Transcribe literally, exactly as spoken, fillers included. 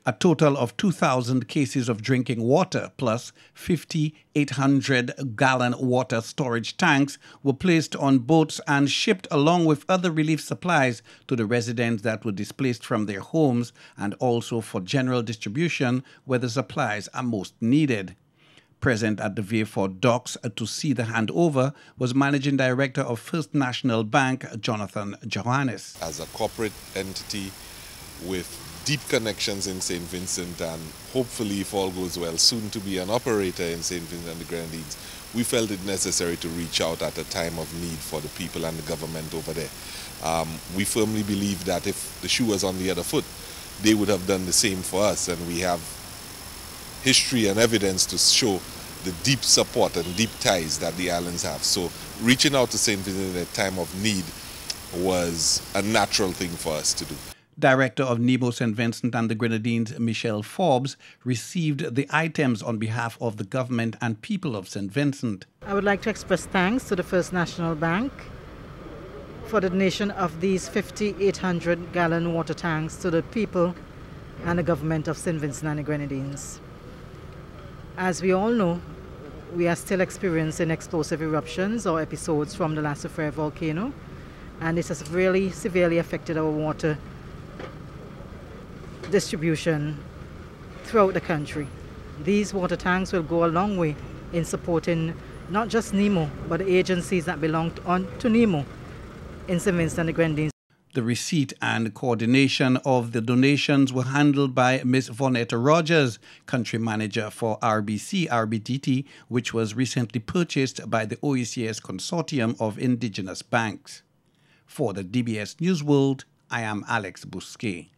A total of two thousand cases of drinking water plus fifty-eight hundred gallon water storage tanks were placed on boats and shipped along with other relief supplies to the residents that were displaced from their homes and also for general distribution where the supplies are most needed. Present at the Vieux-Fort docks to see the handover was Managing Director of First National Bank, Jonathan Johannes. As a corporate entity with deep connections in Saint Vincent and hopefully, if all goes well, soon to be an operator in Saint Vincent and the Grenadines, we felt it necessary to reach out at a time of need for the people and the government over there. Um, we firmly believe that if the shoe was on the other foot, they would have done the same for us, and we have history and evidence to show the deep support and deep ties that the islands have. So reaching out to Saint Vincent at a time of need was a natural thing for us to do. Director of Nemo Saint Vincent and the Grenadines, Michelle Forbes, received the items on behalf of the government and people of Saint Vincent. I would like to express thanks to the First National Bank for the donation of these fifty-eight hundred gallon water tanks to the people and the government of Saint Vincent and the Grenadines. As we all know, we are still experiencing explosive eruptions or episodes from the La Soufrière volcano, and this has really severely affected our water distribution throughout the country. These water tanks will go a long way in supporting not just Nemo, but the agencies that belong to, on, to Nemo in Saint Vincent and the Grenadines. The receipt and coordination of the donations were handled by Miz Vonetta Rogers, country manager for R B C R B T T, which was recently purchased by the O E C S Consortium of Indigenous Banks. For the D B S News World, I am Alex Bousquet.